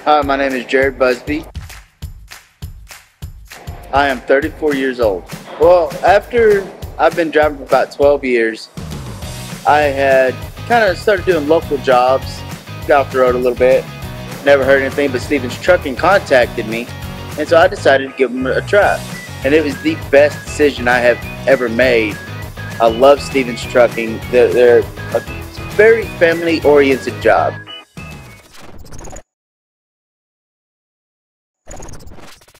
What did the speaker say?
Hi, my name is Jared Busby. I am 34 years old. Well, after I've been driving for about 12 years, I had kind of started doing local jobs, got off the road a little bit, never heard anything, but Stevens Trucking contacted me, and so I decided to give them a try. And it was the best decision I have ever made. I love Stevens Trucking. They're a very family-oriented job.